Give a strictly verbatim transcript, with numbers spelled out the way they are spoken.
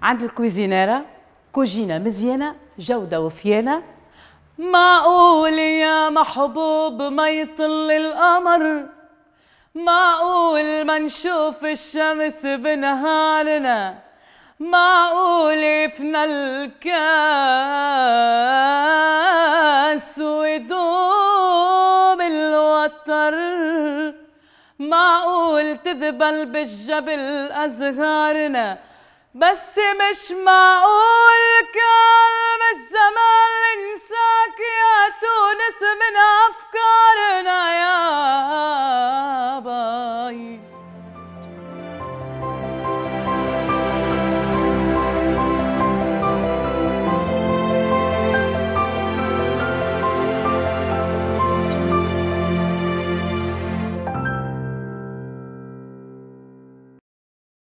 عند الكويزينيرا كوجينة مزيانة جودة وفيانة. معقول يا محبوب ما يطل القمر، معقول ما نشوف الشمس بنهارنا، معقول يفنى الكاس ويدوب الوتر، معقول تذبل بالجبل أزهارنا، بس مش معقول كلم الزمان الإنسان